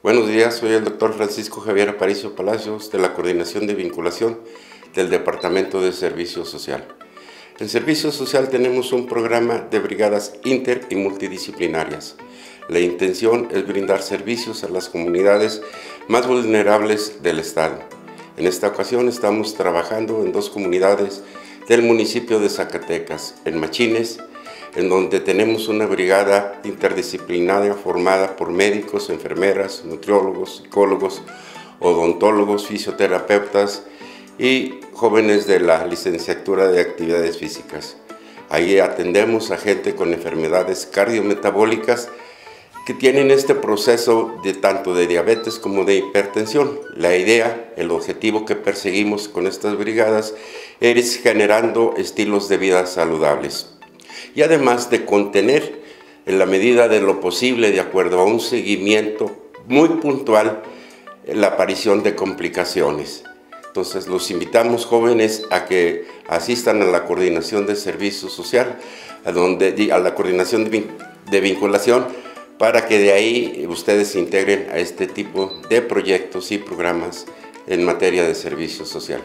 Buenos días, soy el doctor Francisco Javier Aparicio Palacios de la Coordinación de Vinculación del Departamento de Servicio Social. En Servicio Social tenemos un programa de brigadas inter y multidisciplinarias. La intención es brindar servicios a las comunidades más vulnerables del Estado. En esta ocasión estamos trabajando en dos comunidades del municipio de Zacatecas, en Machines, en donde tenemos una brigada interdisciplinaria formada por médicos, enfermeras, nutriólogos, psicólogos, odontólogos, fisioterapeutas y jóvenes de la licenciatura de actividades físicas. Ahí atendemos a gente con enfermedades cardiometabólicas que tienen este proceso de tanto de diabetes como de hipertensión. La idea, el objetivo que perseguimos con estas brigadas es generando estilos de vida saludables. Y además de contener en la medida de lo posible, de acuerdo a un seguimiento muy puntual, la aparición de complicaciones. Entonces los invitamos, jóvenes, a que asistan a la coordinación de servicio social, a la coordinación de vinculación, para que de ahí ustedes se integren a este tipo de proyectos y programas en materia de servicio social.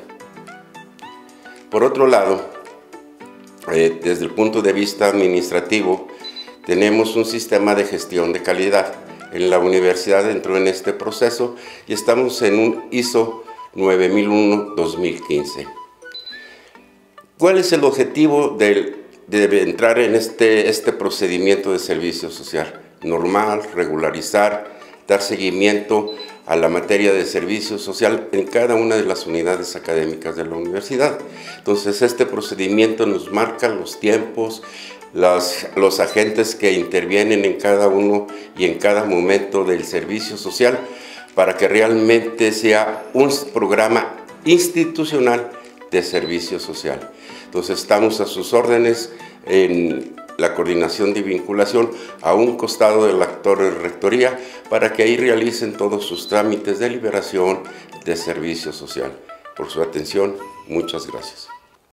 Por otro lado, desde el punto de vista administrativo, tenemos un sistema de gestión de calidad. En la universidad entró en este proceso y estamos en un ISO 9001-2015. ¿Cuál es el objetivo de entrar en este procedimiento de servicio social? Normal, regularizar, dar seguimiento a la materia de servicio social en cada una de las unidades académicas de la universidad. Entonces, este procedimiento nos marca los tiempos, los agentes que intervienen en cada uno y en cada momento del servicio social para que realmente sea un programa institucional de servicio social. Entonces, estamos a sus órdenes en la coordinación de vinculación a un costado del actor de rectoría para que ahí realicen todos sus trámites de liberación de servicio social. Por su atención, muchas gracias.